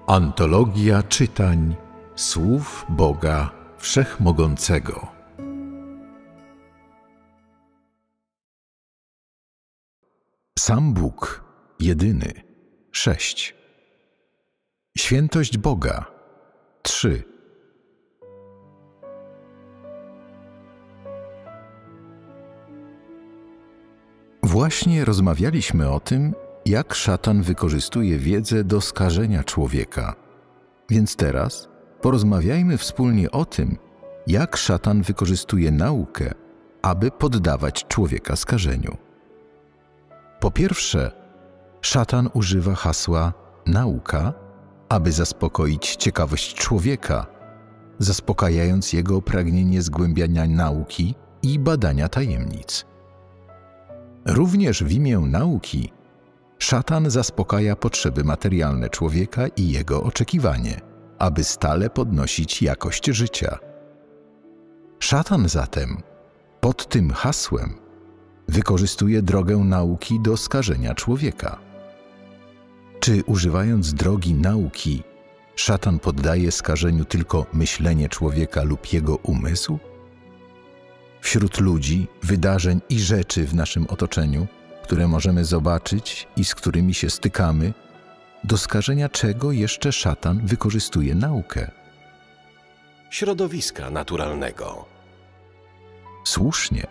Antologia czytań słów Boga Wszechmogącego. Sam Bóg, jedyny, 6. Świętość Boga, 3. Właśnie rozmawialiśmy o tym, jak szatan wykorzystuje wiedzę do skażenia człowieka. Więc teraz porozmawiajmy wspólnie o tym, jak szatan wykorzystuje naukę, aby poddawać człowieka skażeniu. Po pierwsze, szatan używa hasła nauka, aby zaspokoić ciekawość człowieka, zaspokajając jego pragnienie zgłębiania nauki i badania tajemnic. Również w imię nauki szatan zaspokaja potrzeby materialne człowieka i jego oczekiwanie, aby stale podnosić jakość życia. Szatan zatem pod tym hasłem wykorzystuje drogę nauki do skażenia człowieka. Czy używając drogi nauki, szatan poddaje skażeniu tylko myślenie człowieka lub jego umysł? Wśród ludzi, wydarzeń i rzeczy w naszym otoczeniu, które możemy zobaczyć i z którymi się stykamy, do skażenia czego jeszcze szatan wykorzystuje naukę? Środowiska naturalnego. Słusznie.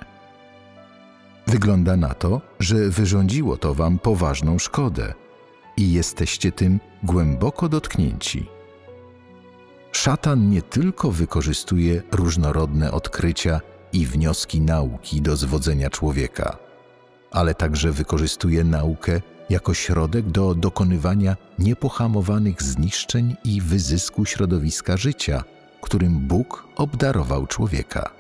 Wygląda na to, że wyrządziło to wam poważną szkodę i jesteście tym głęboko dotknięci. Szatan nie tylko wykorzystuje różnorodne odkrycia i wnioski nauki do zwodzenia człowieka, ale także wykorzystuje naukę jako środek do dokonywania niepohamowanych zniszczeń i wyzysku środowiska życia, którym Bóg obdarował człowieka.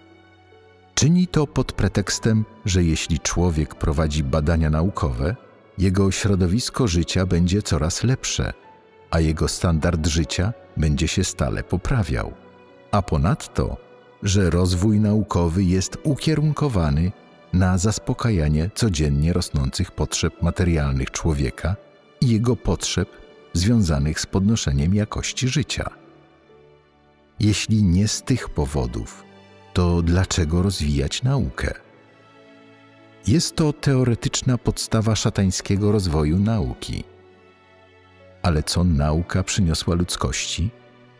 Czyni to pod pretekstem, że jeśli człowiek prowadzi badania naukowe, jego środowisko życia będzie coraz lepsze, a jego standard życia będzie się stale poprawiał. A ponadto, że rozwój naukowy jest ukierunkowany na zaspokajanie codziennie rosnących potrzeb materialnych człowieka i jego potrzeb związanych z podnoszeniem jakości życia. Jeśli nie z tych powodów, to dlaczego rozwijać naukę? Jest to teoretyczna podstawa szatańskiego rozwoju nauki. Ale co nauka przyniosła ludzkości?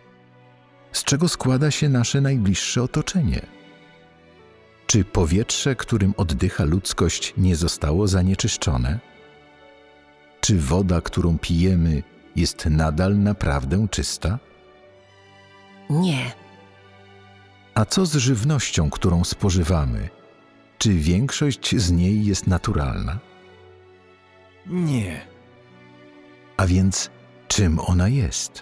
Z czego składa się nasze najbliższe otoczenie? Czy powietrze, którym oddycha ludzkość, nie zostało zanieczyszczone? Czy woda, którą pijemy, jest nadal naprawdę czysta? Nie. A co z żywnością, którą spożywamy? Czy większość z niej jest naturalna? Nie. A więc czym ona jest?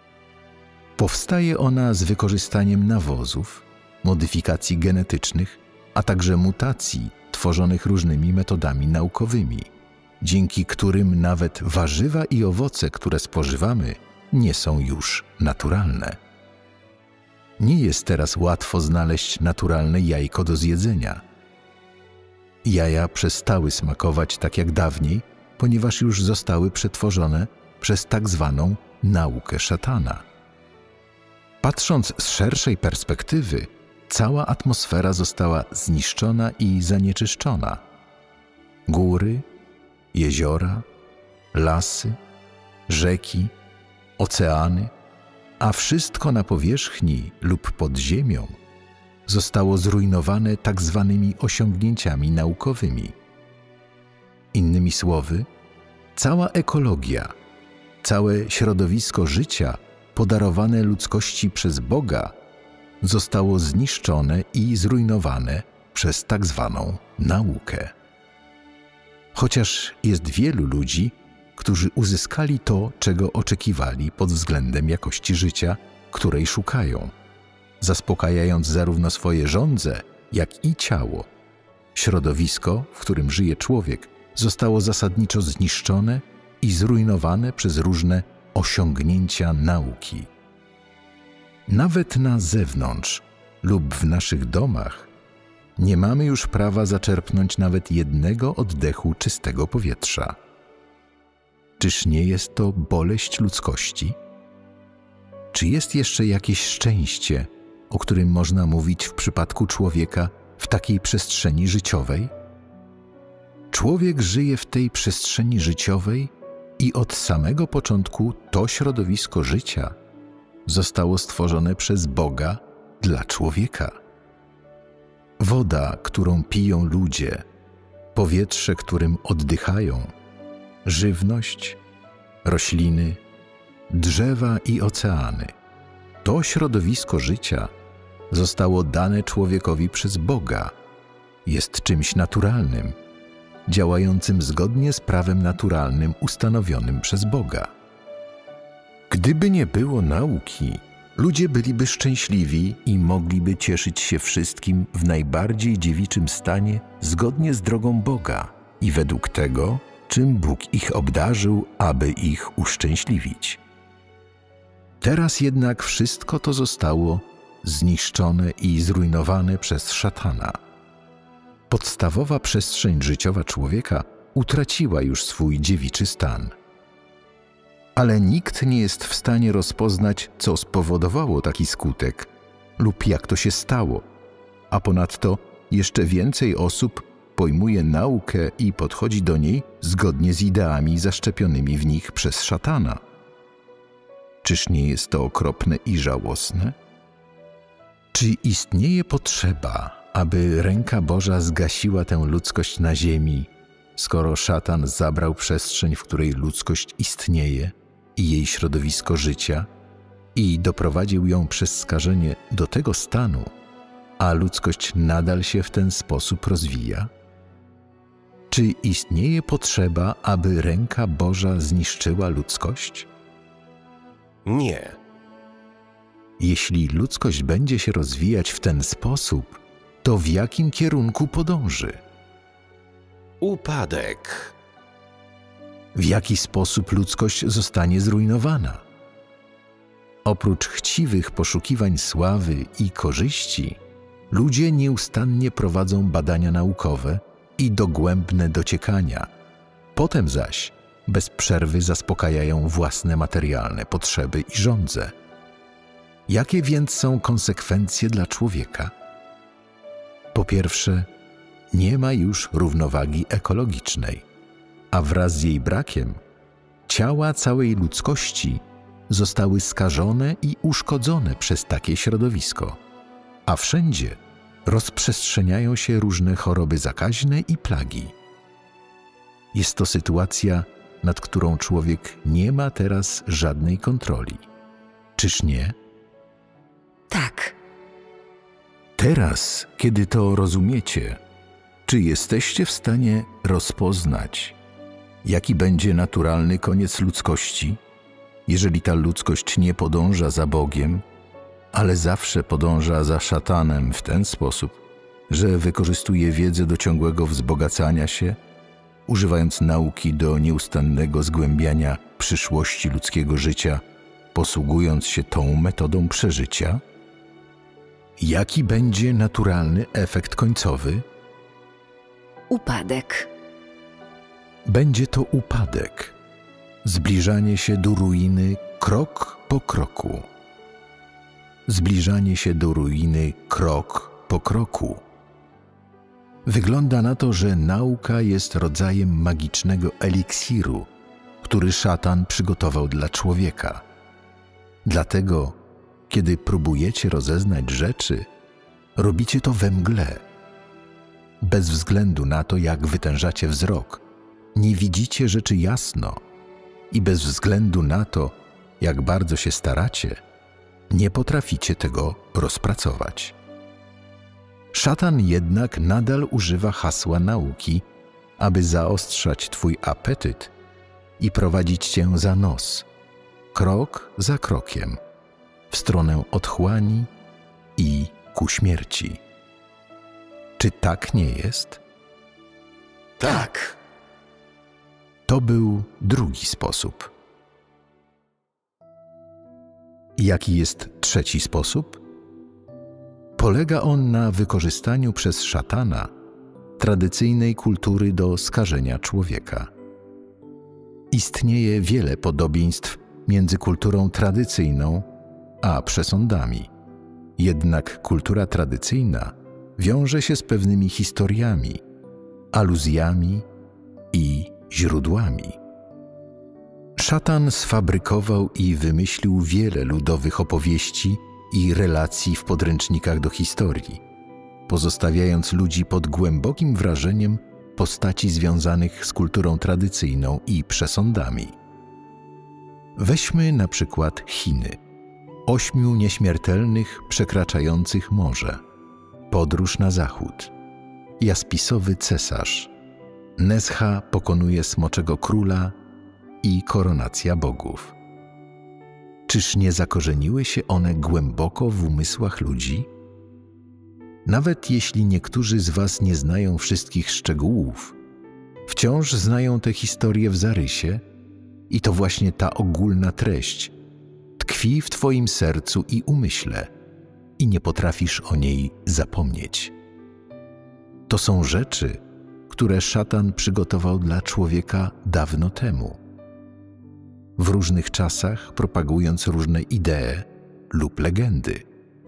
Powstaje ona z wykorzystaniem nawozów, modyfikacji genetycznych, a także mutacji tworzonych różnymi metodami naukowymi, dzięki którym nawet warzywa i owoce, które spożywamy, nie są już naturalne. Nie jest teraz łatwo znaleźć naturalne jajko do zjedzenia. Jaja przestały smakować tak jak dawniej, ponieważ już zostały przetworzone przez tak zwaną naukę szatana. Patrząc z szerszej perspektywy, cała atmosfera została zniszczona i zanieczyszczona. Góry, jeziora, lasy, rzeki, oceany, a wszystko na powierzchni lub pod ziemią zostało zrujnowane tak zwanymi osiągnięciami naukowymi. Innymi słowy, cała ekologia, całe środowisko życia podarowane ludzkości przez Boga zostało zniszczone i zrujnowane przez tak zwaną naukę. Chociaż jest wielu ludzi, którzy uzyskali to, czego oczekiwali pod względem jakości życia, której szukają, zaspokajając zarówno swoje żądze, jak i ciało. Środowisko, w którym żyje człowiek, zostało zasadniczo zniszczone i zrujnowane przez różne osiągnięcia nauki. Nawet na zewnątrz lub w naszych domach nie mamy już prawa zaczerpnąć nawet jednego oddechu czystego powietrza. Czyż nie jest to boleść ludzkości? Czy jest jeszcze jakieś szczęście, o którym można mówić w przypadku człowieka w takiej przestrzeni życiowej? Człowiek żyje w tej przestrzeni życiowej i od samego początku to środowisko życia zostało stworzone przez Boga dla człowieka. Woda, którą piją ludzie, powietrze, którym oddychają, żywność, rośliny, drzewa i oceany. To środowisko życia zostało dane człowiekowi przez Boga. Jest czymś naturalnym, działającym zgodnie z prawem naturalnym ustanowionym przez Boga. Gdyby nie było nauki, ludzie byliby szczęśliwi i mogliby cieszyć się wszystkim w najbardziej dziewiczym stanie zgodnie z drogą Boga i według tego, czym Bóg ich obdarzył, aby ich uszczęśliwić. Teraz jednak wszystko to zostało zniszczone i zrujnowane przez szatana. Podstawowa przestrzeń życiowa człowieka utraciła już swój dziewiczy stan. Ale nikt nie jest w stanie rozpoznać, co spowodowało taki skutek lub jak to się stało, a ponadto jeszcze więcej osób pojmuje naukę i podchodzi do niej zgodnie z ideami zaszczepionymi w nich przez szatana. Czyż nie jest to okropne i żałosne? Czy istnieje potrzeba, aby ręka Boża zgasiła tę ludzkość na ziemi, skoro szatan zabrał przestrzeń, w której ludzkość istnieje i jej środowisko życia i doprowadził ją przez skażenie do tego stanu, a ludzkość nadal się w ten sposób rozwija? Czy istnieje potrzeba, aby ręka Boża zniszczyła ludzkość? Nie. Jeśli ludzkość będzie się rozwijać w ten sposób, to w jakim kierunku podąży? Upadek. W jaki sposób ludzkość zostanie zrujnowana? Oprócz chciwych poszukiwań sławy i korzyści, ludzie nieustannie prowadzą badania naukowe i dogłębne dociekania. Potem zaś bez przerwy zaspokajają własne materialne potrzeby i żądze. Jakie więc są konsekwencje dla człowieka? Po pierwsze, nie ma już równowagi ekologicznej, a wraz z jej brakiem ciała całej ludzkości zostały skażone i uszkodzone przez takie środowisko, a wszędzie rozprzestrzeniają się różne choroby zakaźne i plagi. Jest to sytuacja, nad którą człowiek nie ma teraz żadnej kontroli. Czyż nie? Tak. Teraz, kiedy to rozumiecie, czy jesteście w stanie rozpoznać, jaki będzie naturalny koniec ludzkości, jeżeli ta ludzkość nie podąża za Bogiem, ale zawsze podąża za szatanem w ten sposób, że wykorzystuje wiedzę do ciągłego wzbogacania się, używając nauki do nieustannego zgłębiania przyszłości ludzkiego życia, posługując się tą metodą przeżycia? Jaki będzie naturalny efekt końcowy? Upadek. Będzie to upadek, zbliżanie się do ruiny krok po kroku. Zbliżanie się do ruiny krok po kroku. Wygląda na to, że nauka jest rodzajem magicznego eliksiru, który szatan przygotował dla człowieka. Dlatego, kiedy próbujecie rozeznać rzeczy, robicie to we mgle. Bez względu na to, jak wytężacie wzrok, nie widzicie rzeczy jasno i bez względu na to, jak bardzo się staracie, nie potraficie tego rozpracować. Szatan jednak nadal używa hasła nauki, aby zaostrzać twój apetyt i prowadzić cię za nos, krok za krokiem, w stronę otchłani i ku śmierci. Czy tak nie jest? Tak. To był drugi sposób. Jaki jest trzeci sposób? Polega on na wykorzystaniu przez szatana tradycyjnej kultury do skażenia człowieka. Istnieje wiele podobieństw między kulturą tradycyjną a przesądami. Jednak kultura tradycyjna wiąże się z pewnymi historiami, aluzjami i źródłami. Szatan sfabrykował i wymyślił wiele ludowych opowieści i relacji w podręcznikach do historii, pozostawiając ludzi pod głębokim wrażeniem postaci związanych z kulturą tradycyjną i przesądami. Weźmy na przykład Chiny. 8 nieśmiertelnych przekraczających morze, podróż na zachód, jaspisowy cesarz, Nesha pokonuje smoczego króla i koronacja bogów. Czyż nie zakorzeniły się one głęboko w umysłach ludzi? Nawet jeśli niektórzy z was nie znają wszystkich szczegółów, wciąż znają tę historię w zarysie i to właśnie ta ogólna treść tkwi w twoim sercu i umyśle i nie potrafisz o niej zapomnieć. To są rzeczy, które szatan przygotował dla człowieka dawno temu, w różnych czasach propagując różne idee lub legendy.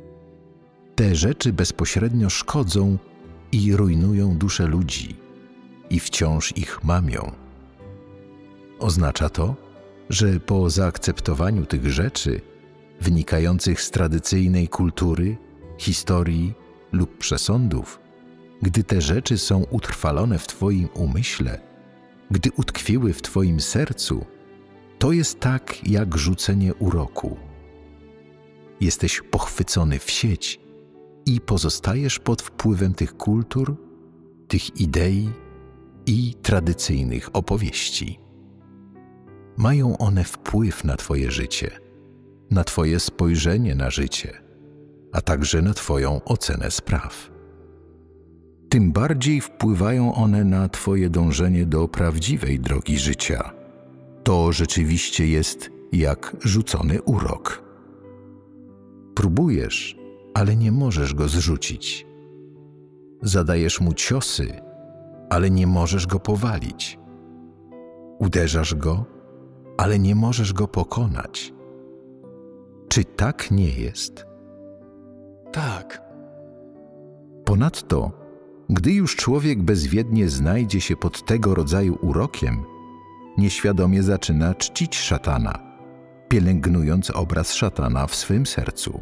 Te rzeczy bezpośrednio szkodzą i rujnują duszę ludzi i wciąż ich mamią. Oznacza to, że po zaakceptowaniu tych rzeczy wynikających z tradycyjnej kultury, historii lub przesądów, gdy te rzeczy są utrwalone w twoim umyśle, gdy utkwiły w twoim sercu, to jest tak jak rzucenie uroku. Jesteś pochwycony w sieć i pozostajesz pod wpływem tych kultur, tych idei i tradycyjnych opowieści. Mają one wpływ na twoje życie, na twoje spojrzenie na życie, a także na twoją ocenę spraw. Tym bardziej wpływają one na twoje dążenie do prawdziwej drogi życia. To rzeczywiście jest jak rzucony urok. Próbujesz, ale nie możesz go zrzucić. Zadajesz mu ciosy, ale nie możesz go powalić. Uderzasz go, ale nie możesz go pokonać. Czy tak nie jest? Tak. Ponadto, gdy już człowiek bezwiednie znajdzie się pod tego rodzaju urokiem, nieświadomie zaczyna czcić szatana, pielęgnując obraz szatana w swym sercu.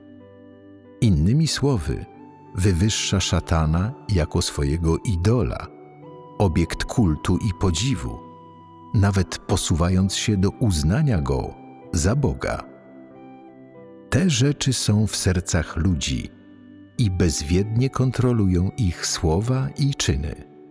Innymi słowy, wywyższa szatana jako swojego idola, obiekt kultu i podziwu, nawet posuwając się do uznania go za Boga. Te rzeczy są w sercach ludzi i bezwiednie kontrolują ich słowa i czyny.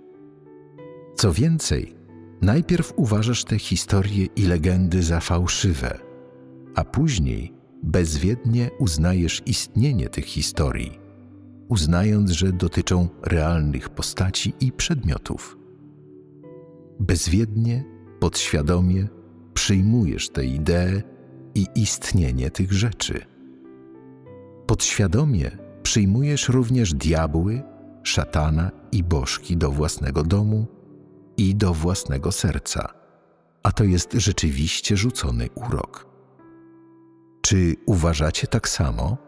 Co więcej, najpierw uważasz te historie i legendy za fałszywe, a później bezwiednie uznajesz istnienie tych historii, uznając, że dotyczą realnych postaci i przedmiotów. Bezwiednie, podświadomie przyjmujesz te idee i istnienie tych rzeczy. Podświadomie przyjmujesz również diabły, szatana i bożki do własnego domu i do własnego serca, a to jest rzeczywiście rzucony urok. Czy uważacie tak samo?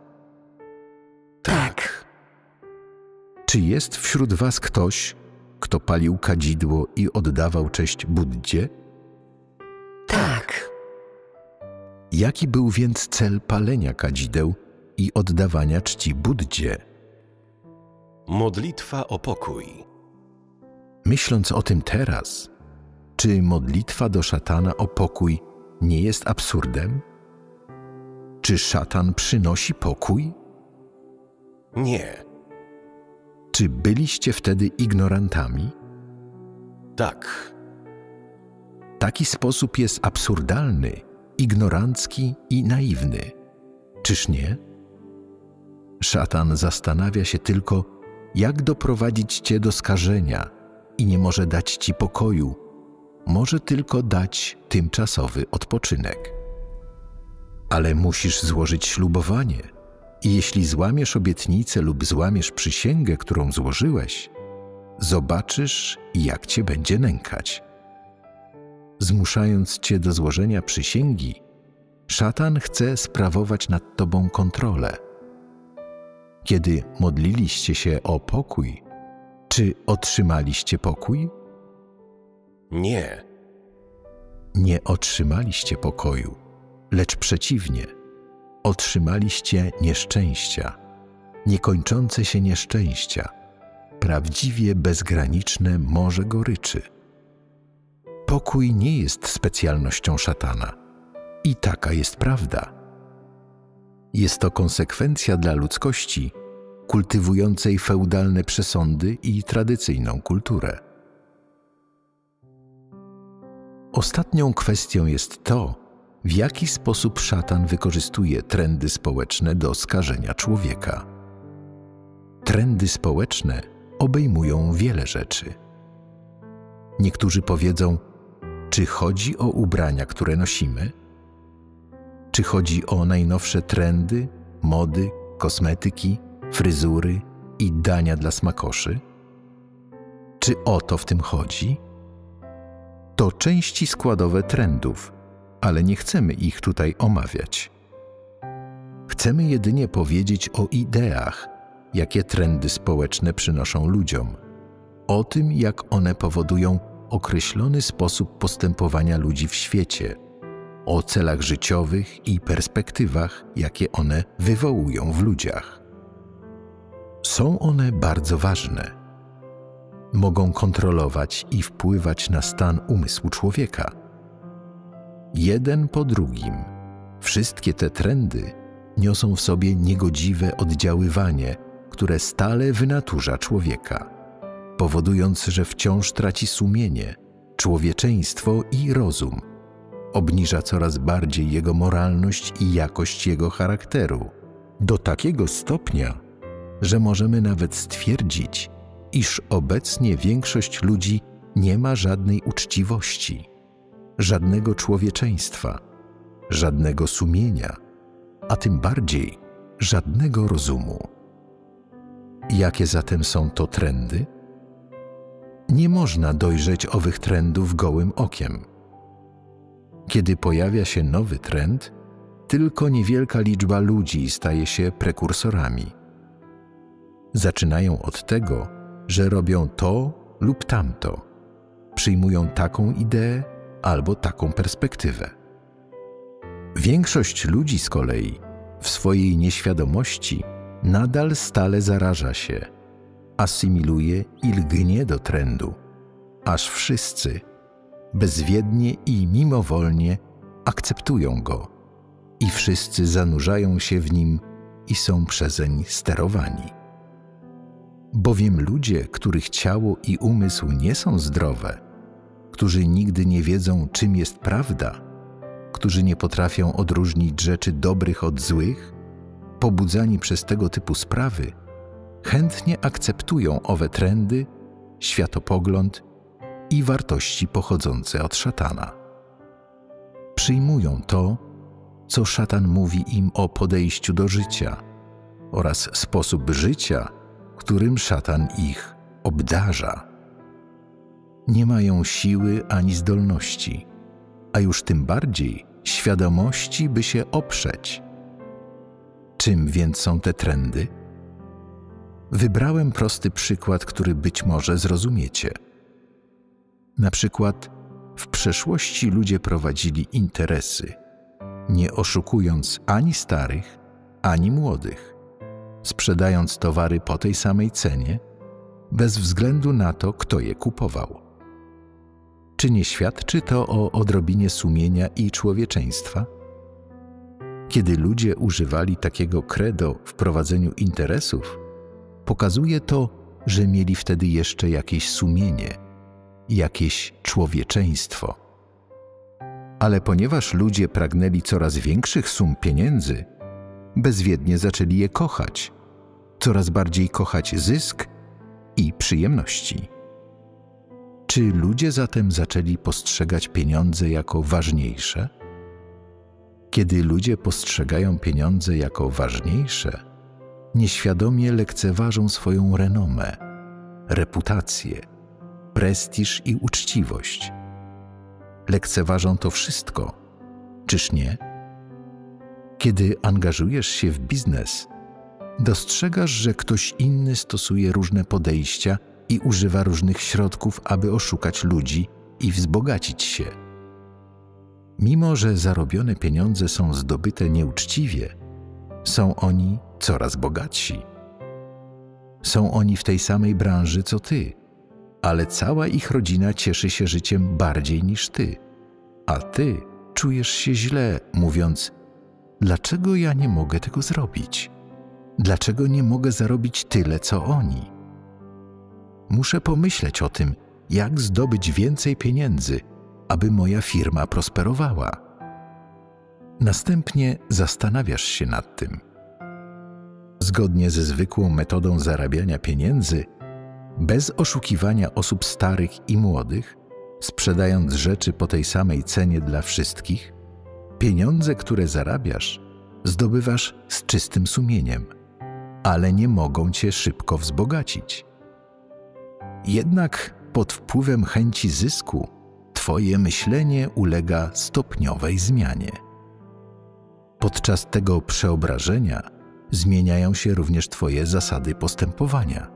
Tak. Czy jest wśród was ktoś, kto palił kadzidło i oddawał cześć Buddzie? Tak. Jaki był więc cel palenia kadzideł i oddawania czci Buddzie? Modlitwa o pokój. Myśląc o tym teraz, czy modlitwa do szatana o pokój nie jest absurdem? Czy szatan przynosi pokój? Nie. Czy byliście wtedy ignorantami? Tak. Taki sposób jest absurdalny, ignorancki i naiwny. Czyż nie? Szatan zastanawia się tylko, jak doprowadzić cię do skażenia i nie może dać ci pokoju, może tylko dać tymczasowy odpoczynek. Ale musisz złożyć ślubowanie i jeśli złamiesz obietnicę lub złamiesz przysięgę, którą złożyłeś, zobaczysz, jak cię będzie nękać. Zmuszając cię do złożenia przysięgi, szatan chce sprawować nad tobą kontrolę. Kiedy modliliście się o pokój, czy otrzymaliście pokój? Nie. Nie otrzymaliście pokoju, lecz przeciwnie, otrzymaliście nieszczęścia, niekończące się nieszczęścia, prawdziwie bezgraniczne morze goryczy. Pokój nie jest specjalnością szatana i taka jest prawda. Jest to konsekwencja dla ludzkości kultywującej feudalne przesądy i tradycyjną kulturę. Ostatnią kwestią jest to, w jaki sposób szatan wykorzystuje trendy społeczne do skażenia człowieka. Trendy społeczne obejmują wiele rzeczy. Niektórzy powiedzą, czy chodzi o ubrania, które nosimy? Czy chodzi o najnowsze trendy, mody, kosmetyki, fryzury i dania dla smakoszy? Czy o to w tym chodzi? To części składowe trendów, ale nie chcemy ich tutaj omawiać. Chcemy jedynie powiedzieć o ideach, jakie trendy społeczne przynoszą ludziom, o tym, jak one powodują określony sposób postępowania ludzi w świecie, o celach życiowych i perspektywach, jakie one wywołują w ludziach. Są one bardzo ważne. Mogą kontrolować i wpływać na stan umysłu człowieka. Jeden po drugim, wszystkie te trendy niosą w sobie niegodziwe oddziaływanie, które stale wynaturza człowieka, powodując, że wciąż traci sumienie, człowieczeństwo i rozum. Obniża coraz bardziej jego moralność i jakość jego charakteru, do takiego stopnia, że możemy nawet stwierdzić, iż obecnie większość ludzi nie ma żadnej uczciwości, żadnego człowieczeństwa, żadnego sumienia, a tym bardziej żadnego rozumu. Jakie zatem są to trendy? Nie można dojrzeć owych trendów gołym okiem. Kiedy pojawia się nowy trend, tylko niewielka liczba ludzi staje się prekursorami. Zaczynają od tego, że robią to lub tamto, przyjmują taką ideę albo taką perspektywę. Większość ludzi z kolei w swojej nieświadomości nadal stale zaraża się, asymiluje i lgnie do trendu, aż wszyscy bezwiednie i mimowolnie akceptują go i wszyscy zanurzają się w nim i są przezeń sterowani. Bowiem ludzie, których ciało i umysł nie są zdrowe, którzy nigdy nie wiedzą, czym jest prawda, którzy nie potrafią odróżnić rzeczy dobrych od złych, pobudzani przez tego typu sprawy, chętnie akceptują owe trendy, światopogląd i wartości pochodzące od szatana. Przyjmują to, co szatan mówi im o podejściu do życia oraz sposób życia, którym szatan ich obdarza. Nie mają siły ani zdolności, a już tym bardziej świadomości, by się oprzeć. Czym więc są te trendy? Wybrałem prosty przykład, który być może zrozumiecie. Na przykład w przeszłości ludzie prowadzili interesy, nie oszukując ani starych, ani młodych, sprzedając towary po tej samej cenie, bez względu na to, kto je kupował. Czy nie świadczy to o odrobinie sumienia i człowieczeństwa? Kiedy ludzie używali takiego credo w prowadzeniu interesów, pokazuje to, że mieli wtedy jeszcze jakieś sumienie, jakieś człowieczeństwo. Ale ponieważ ludzie pragnęli coraz większych sum pieniędzy, bezwiednie zaczęli je kochać, coraz bardziej kochać zysk i przyjemności. Czy ludzie zatem zaczęli postrzegać pieniądze jako ważniejsze? Kiedy ludzie postrzegają pieniądze jako ważniejsze, nieświadomie lekceważą swoją renomę, reputację, prestiż i uczciwość. lekceważą to wszystko. Czyż nie? Kiedy angażujesz się w biznes, dostrzegasz, że ktoś inny stosuje różne podejścia i używa różnych środków, aby oszukać ludzi i wzbogacić się. Mimo że zarobione pieniądze są zdobyte nieuczciwie, są oni coraz bogatsi. Są oni w tej samej branży co ty, ale cała ich rodzina cieszy się życiem bardziej niż ty, a ty czujesz się źle, mówiąc: dlaczego ja nie mogę tego zrobić? Dlaczego nie mogę zarobić tyle, co oni? Muszę pomyśleć o tym, jak zdobyć więcej pieniędzy, aby moja firma prosperowała. Następnie zastanawiasz się nad tym. Zgodnie ze zwykłą metodą zarabiania pieniędzy, bez oszukiwania osób starych i młodych, sprzedając rzeczy po tej samej cenie dla wszystkich, pieniądze, które zarabiasz, zdobywasz z czystym sumieniem, ale nie mogą cię szybko wzbogacić. Jednak pod wpływem chęci zysku twoje myślenie ulega stopniowej zmianie. Podczas tego przeobrażenia zmieniają się również twoje zasady postępowania.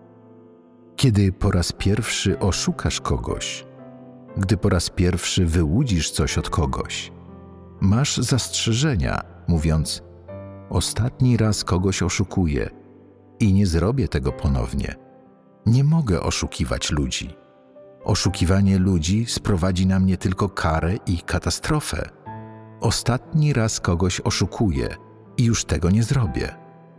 Kiedy po raz pierwszy oszukasz kogoś, gdy po raz pierwszy wyłudzisz coś od kogoś, masz zastrzeżenia, mówiąc: ostatni raz kogoś oszukuję i nie zrobię tego ponownie. Nie mogę oszukiwać ludzi. Oszukiwanie ludzi sprowadzi na mnie tylko karę i katastrofę. Ostatni raz kogoś oszukuję i już tego nie zrobię.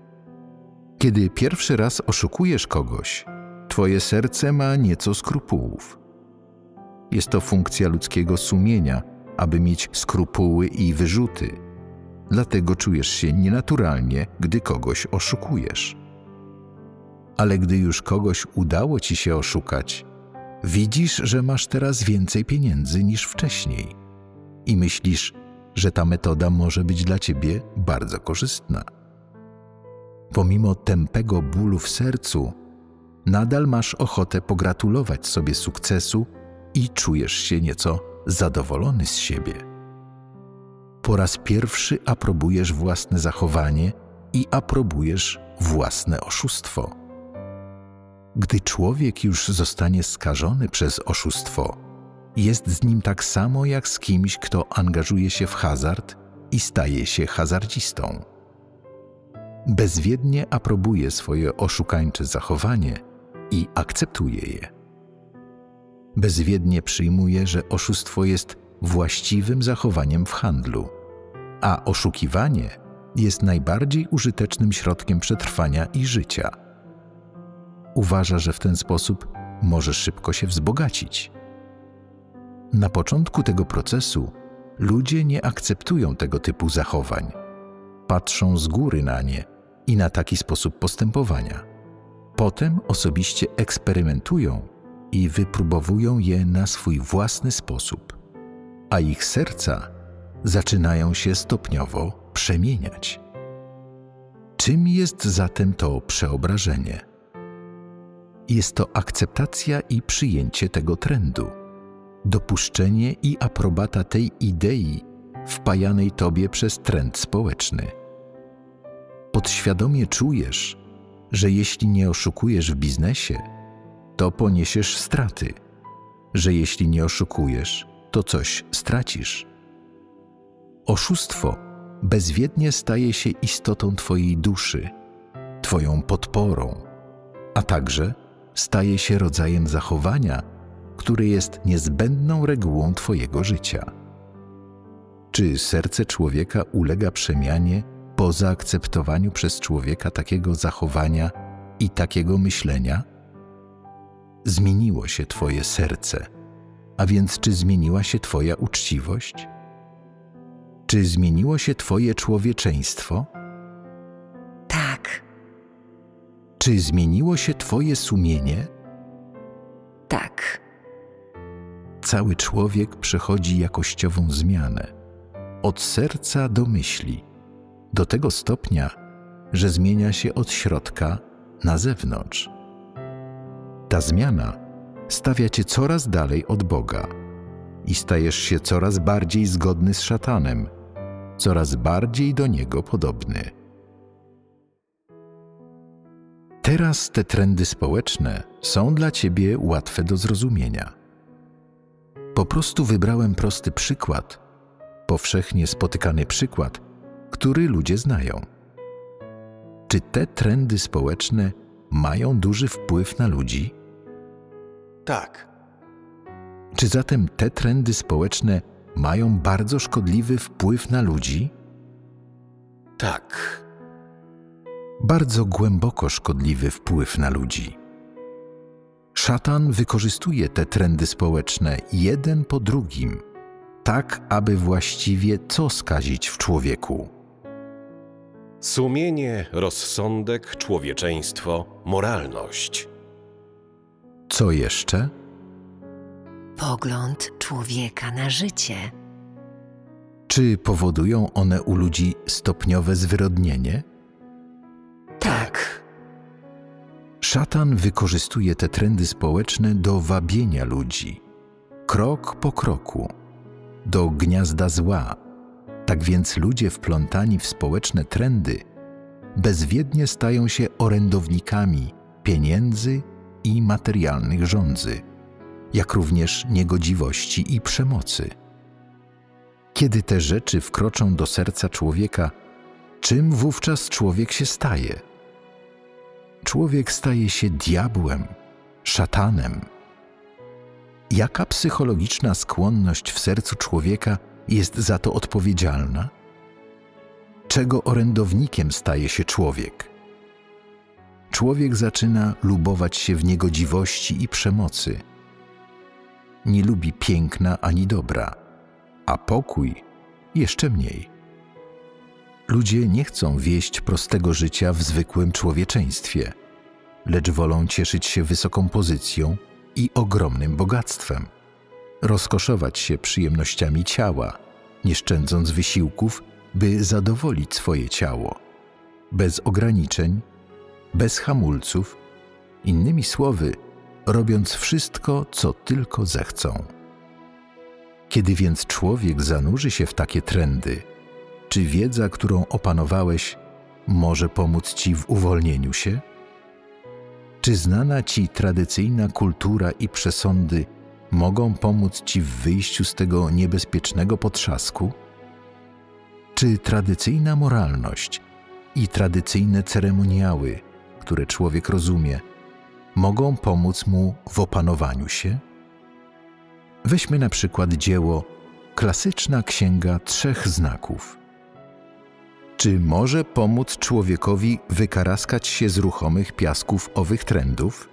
Kiedy pierwszy raz oszukujesz kogoś, twoje serce ma nieco skrupułów. Jest to funkcja ludzkiego sumienia, aby mieć skrupuły i wyrzuty. Dlatego czujesz się nienaturalnie, gdy kogoś oszukujesz. Ale gdy już kogoś udało ci się oszukać, widzisz, że masz teraz więcej pieniędzy niż wcześniej i myślisz, że ta metoda może być dla ciebie bardzo korzystna. Pomimo tępego bólu w sercu, nadal masz ochotę pogratulować sobie sukcesu i czujesz się nieco zadowolony z siebie. Po raz pierwszy aprobujesz własne zachowanie i aprobujesz własne oszustwo. Gdy człowiek już zostanie skażony przez oszustwo, jest z nim tak samo jak z kimś, kto angażuje się w hazard i staje się hazardzistą. Bezwiednie aprobuje swoje oszukańcze zachowanie i akceptuje je. Bezwiednie przyjmuje, że oszustwo jest właściwym zachowaniem w handlu, a oszukiwanie jest najbardziej użytecznym środkiem przetrwania i życia. Uważa, że w ten sposób może szybko się wzbogacić. Na początku tego procesu ludzie nie akceptują tego typu zachowań. Patrzą z góry na nie i na taki sposób postępowania. Potem osobiście eksperymentują i wypróbowują je na swój własny sposób, a ich serca zaczynają się stopniowo przemieniać. Czym jest zatem to przeobrażenie? Jest to akceptacja i przyjęcie tego trendu, dopuszczenie i aprobata tej idei wpajanej tobie przez trend społeczny. Podświadomie czujesz, że jeśli nie oszukujesz w biznesie, to poniesiesz straty, że jeśli nie oszukujesz, to coś stracisz. Oszustwo bezwiednie staje się istotą twojej duszy, twoją podporą, a także staje się rodzajem zachowania, które jest niezbędną regułą twojego życia. Czy serce człowieka ulega przemianie po zaakceptowaniu przez człowieka takiego zachowania i takiego myślenia? Zmieniło się twoje serce, a więc czy zmieniła się twoja uczciwość? Czy zmieniło się twoje człowieczeństwo? Tak. Czy zmieniło się twoje sumienie? Tak. Cały człowiek przechodzi jakościową zmianę, od serca do myśli, do tego stopnia, że zmienia się od środka na zewnątrz. Ta zmiana stawia cię coraz dalej od Boga. i stajesz się coraz bardziej zgodny z szatanem, coraz bardziej do niego podobny. Teraz te trendy społeczne są dla ciebie łatwe do zrozumienia. Po prostu wybrałem prosty przykład, powszechnie spotykany przykład, który ludzie znają. Czy te trendy społeczne mają duży wpływ na ludzi? Tak. Czy zatem te trendy społeczne mają bardzo szkodliwy wpływ na ludzi? Tak. Bardzo głęboko szkodliwy wpływ na ludzi. Szatan wykorzystuje te trendy społeczne jeden po drugim, tak aby właściwie co skazić w człowieku? Sumienie, rozsądek, człowieczeństwo, moralność. Co jeszcze? Pogląd człowieka na życie. Czy powodują one u ludzi stopniowe zwyrodnienie? Tak. Szatan wykorzystuje te trendy społeczne do wabienia ludzi, krok po kroku, do gniazda zła. Tak więc ludzie wplątani w społeczne trendy bezwiednie stają się orędownikami pieniędzy i materialnych żądzy, jak również niegodziwości i przemocy. Kiedy te rzeczy wkroczą do serca człowieka, czym wówczas człowiek się staje? Człowiek staje się diabłem, szatanem. Jaka psychologiczna skłonność w sercu człowieka jest za to odpowiedzialna? Czego orędownikiem staje się człowiek? Człowiek zaczyna lubować się w niegodziwości i przemocy. Nie lubi piękna ani dobra, a pokój jeszcze mniej. Ludzie nie chcą wieść prostego życia w zwykłym człowieczeństwie, lecz wolą cieszyć się wysoką pozycją i ogromnym bogactwem, rozkoszować się przyjemnościami ciała, nie szczędząc wysiłków, by zadowolić swoje ciało, bez ograniczeń, bez hamulców, innymi słowy, robiąc wszystko, co tylko zechcą. Kiedy więc człowiek zanurzy się w takie trendy, czy wiedza, którą opanowałeś, może pomóc ci w uwolnieniu się? Czy znana ci tradycyjna kultura i przesądy mogą pomóc ci w wyjściu z tego niebezpiecznego potrzasku? Czy tradycyjna moralność i tradycyjne ceremoniały, które człowiek rozumie, mogą pomóc mu w opanowaniu się? Weźmy na przykład dzieło Klasyczna Księga Trzech Znaków. Czy może pomóc człowiekowi wykaraskać się z ruchomych piasków owych trendów?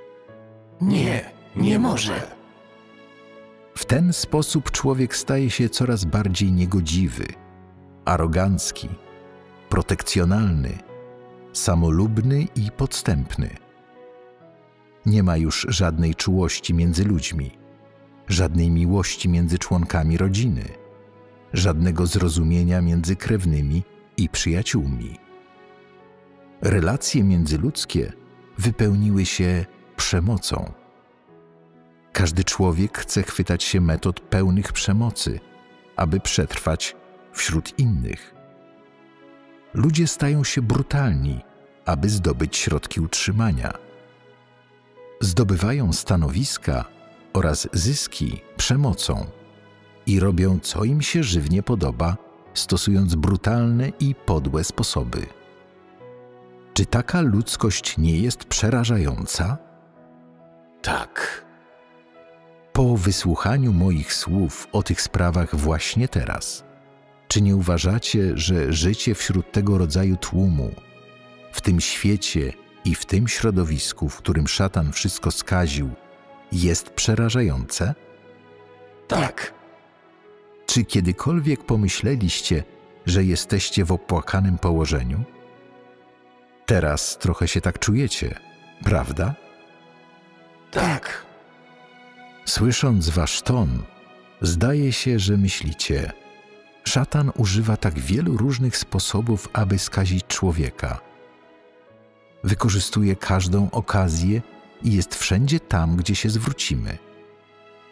Nie może. W ten sposób człowiek staje się coraz bardziej niegodziwy, arogancki, protekcjonalny, samolubny i podstępny. Nie ma już żadnej czułości między ludźmi, żadnej miłości między członkami rodziny, żadnego zrozumienia między krewnymi i przyjaciółmi. Relacje międzyludzkie wypełniły się przemocą. Każdy człowiek chce chwytać się metod pełnych przemocy, aby przetrwać wśród innych. Ludzie stają się brutalni, aby zdobyć środki utrzymania. Zdobywają stanowiska oraz zyski przemocą i robią, co im się żywnie podoba, stosując brutalne i podłe sposoby. Czy taka ludzkość nie jest przerażająca? Tak. Po wysłuchaniu moich słów o tych sprawach właśnie teraz, czy nie uważacie, że życie wśród tego rodzaju tłumu, w tym świecie i w tym środowisku, w którym szatan wszystko skaził, jest przerażające? Tak. Czy kiedykolwiek pomyśleliście, że jesteście w opłakanym położeniu? Teraz trochę się tak czujecie, prawda? Tak. Słysząc wasz ton, zdaje się, że myślicie: szatan używa tak wielu różnych sposobów, aby skazić człowieka. Wykorzystuje każdą okazję i jest wszędzie tam, gdzie się zwrócimy.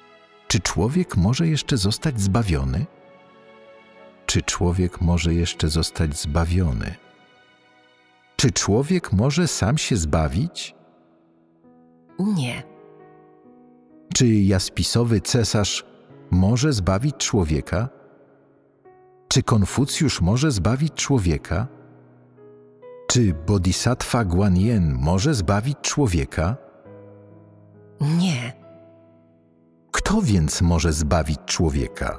Czy człowiek może jeszcze zostać zbawiony? Czy człowiek może jeszcze zostać zbawiony? Czy człowiek może sam się zbawić? Nie. Czy jaspisowy cesarz może zbawić człowieka? Czy Konfucjusz może zbawić człowieka? Czy Bodhisattva Guanyin może zbawić człowieka? Nie. Kto więc może zbawić człowieka?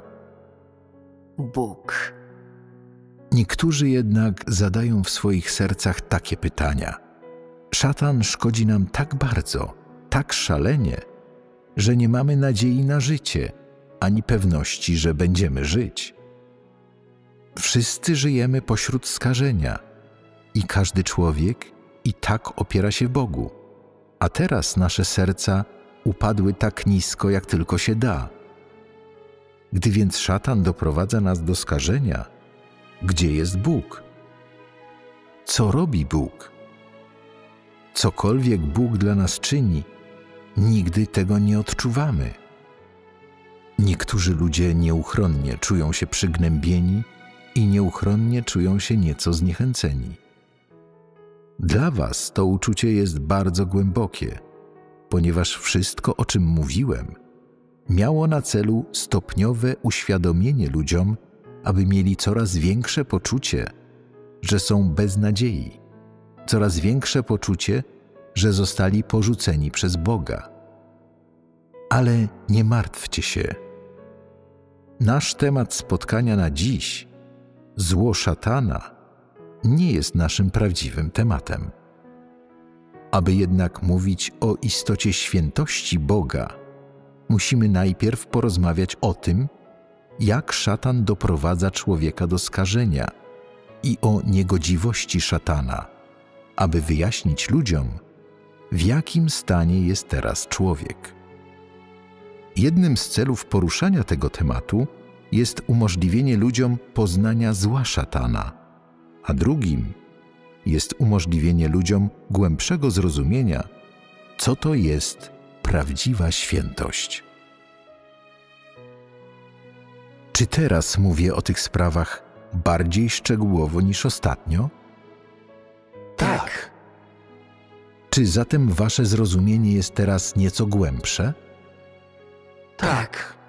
Bóg. Niektórzy jednak zadają w swoich sercach takie pytania. Szatan szkodzi nam tak bardzo, tak szalenie, że nie mamy nadziei na życie, ani pewności, że będziemy żyć. Wszyscy żyjemy pośród skażenia i każdy człowiek i tak opiera się Bogu. A teraz nasze serca upadły tak nisko, jak tylko się da. Gdy więc szatan doprowadza nas do skażenia, gdzie jest Bóg? Co robi Bóg? Cokolwiek Bóg dla nas czyni, nigdy tego nie odczuwamy. Niektórzy ludzie nieuchronnie czują się przygnębieni i nieuchronnie czują się nieco zniechęceni. Dla was to uczucie jest bardzo głębokie, ponieważ wszystko, o czym mówiłem, miało na celu stopniowe uświadomienie ludziom, aby mieli coraz większe poczucie, że są bez nadziei, coraz większe poczucie, że zostali porzuceni przez Boga. Ale nie martwcie się. Nasz temat spotkania na dziś, zło szatana, nie jest naszym prawdziwym tematem. Aby jednak mówić o istocie świętości Boga, musimy najpierw porozmawiać o tym, jak szatan doprowadza człowieka do skażenia i o niegodziwości szatana, aby wyjaśnić ludziom, w jakim stanie jest teraz człowiek. Jednym z celów poruszania tego tematu jest umożliwienie ludziom poznania zła szatana, a drugim jest umożliwienie ludziom głębszego zrozumienia, co to jest prawdziwa świętość. Czy teraz mówię o tych sprawach bardziej szczegółowo niż ostatnio? Tak. Czy zatem wasze zrozumienie jest teraz nieco głębsze? Tak.